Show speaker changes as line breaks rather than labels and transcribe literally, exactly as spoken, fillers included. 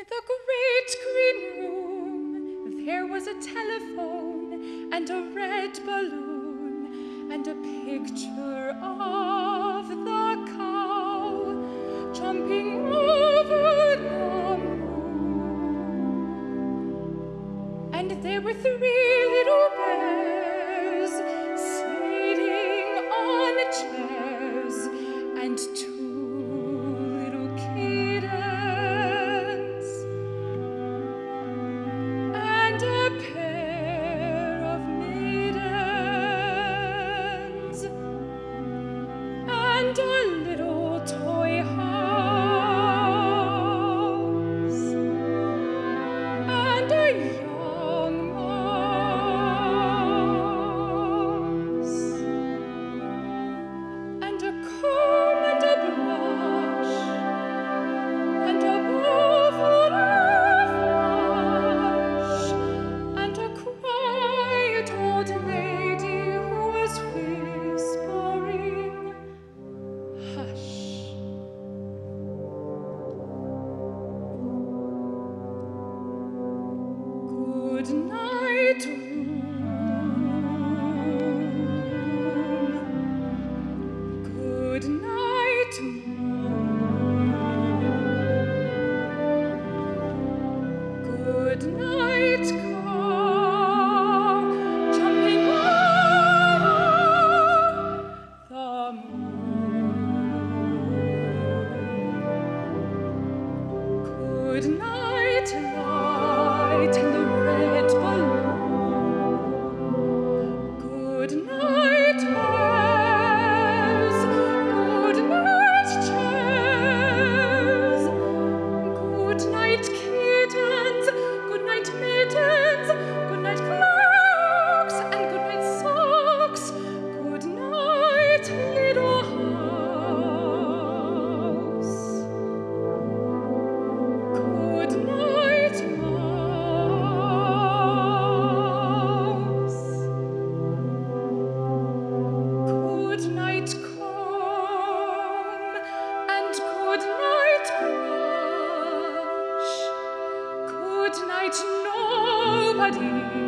the great green room, there was a telephone and a red balloon and a picture of the cow jumping over the moon. And there were three little bears sitting on chairs and two and a little toy house and a young mouse and a comb and a brush and a bowl full of mush and a quiet old lady who was whispering, hush. Good night, room. Good night, moon. Good night, cow, jumping over the moon. Good night, light and the red balloon. Good night, bears. Good night, chairs. Good night, kittens. Good night, mittens. Good night, cloaks. And good night, socks. Good night, little house. Good night, mouse. Good night, comb. And good night, brush. Good night, nobody.